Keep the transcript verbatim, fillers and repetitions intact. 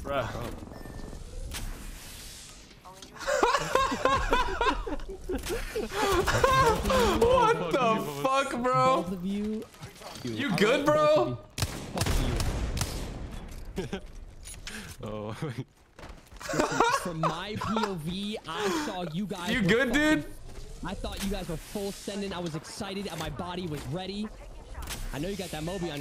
Bruh. What the fuck, bro? Both of you. You good, bro? Oh. From my P O V, I saw you guys. You were good, fucking, dude? I thought you guys were full sending. I was excited and my body was ready. I know you got that Moby on